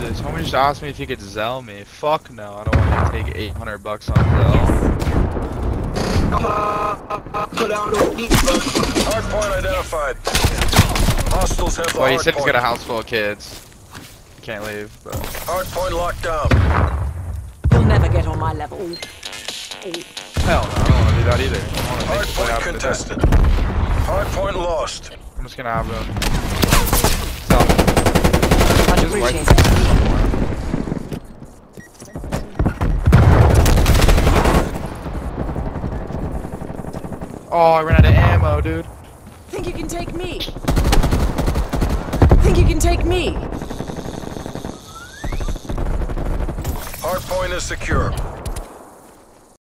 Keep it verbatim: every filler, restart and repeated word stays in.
this. Homie just asked me if he could Zell me. Fuck no, I don't want to take eight hundred bucks on Zell. Hard point identified. Hostiles have the Well, he hard said he's point. got a house full of kids. Can't leave, but... Hard point locked down. You'll never get on my level. Hell no, I don't want to do that either. I want to Hard take play point out of the contested. deck. Hard point lost. I'm just gonna have him. Tell him. Much Just like- appreciated. Oh, I ran out of ammo, dude. Think you can take me? Think you can take me? Hard point is secure.